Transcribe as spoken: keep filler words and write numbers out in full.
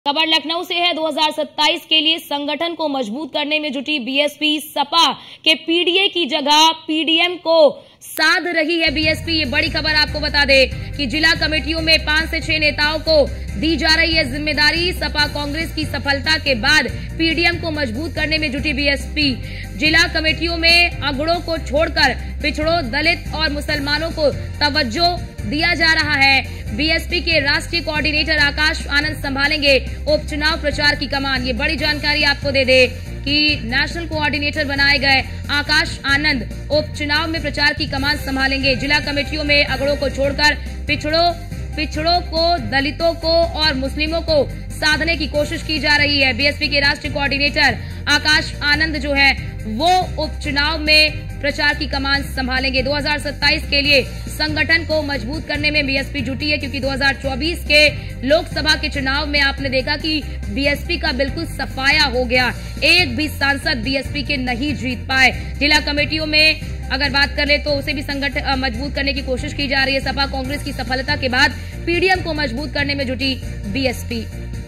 खबर लखनऊ से है। दो हज़ार सत्ताईस के लिए संगठन को मजबूत करने में जुटी बीएसपी सपा के पीडीए की जगह पीडीएम को साध रही है बीएसपी। ये बड़ी खबर आपको बता दे कि जिला कमेटियों में पांच से छह नेताओं को दी जा रही है जिम्मेदारी। सपा कांग्रेस की सफलता के बाद पीडीएम को मजबूत करने में जुटी बीएसपी। जिला कमेटियों में अगड़ों को छोड़कर पिछड़ों, दलित और मुसलमानों को तवज्जो दिया जा रहा है। बीएसपी के राष्ट्रीय कोऑर्डिनेटर आकाश आनंद संभालेंगे उपचुनाव प्रचार की कमान। ये बड़ी जानकारी आपको दे दे कि नेशनल कोऑर्डिनेटर बनाए गए आकाश आनंद उपचुनाव में प्रचार की कमान संभालेंगे। जिला कमेटियों में अगड़ों को छोड़कर पिछड़ों पिछड़ों को, दलितों को और मुस्लिमों को साधने की कोशिश की जा रही है। बीएसपी के राष्ट्रीय कोऑर्डिनेटर आकाश आनंद जो है वो उपचुनाव में प्रचार की कमान संभालेंगे। दो हज़ार सत्ताईस के लिए संगठन को मजबूत करने में बीएसपी जुटी है, क्योंकि दो हज़ार चौबीस के लोकसभा के चुनाव में आपने देखा कि बीएसपी का बिल्कुल सफाया हो गया। एक भी सांसद बीएसपी के नहीं जीत पाए। जिला कमेटियों में अगर बात कर ले तो उसे भी संगठन मजबूत करने की कोशिश की जा रही है। सपा कांग्रेस की सफलता के बाद पीडीएम को मजबूत करने में जुटी बीएसपी।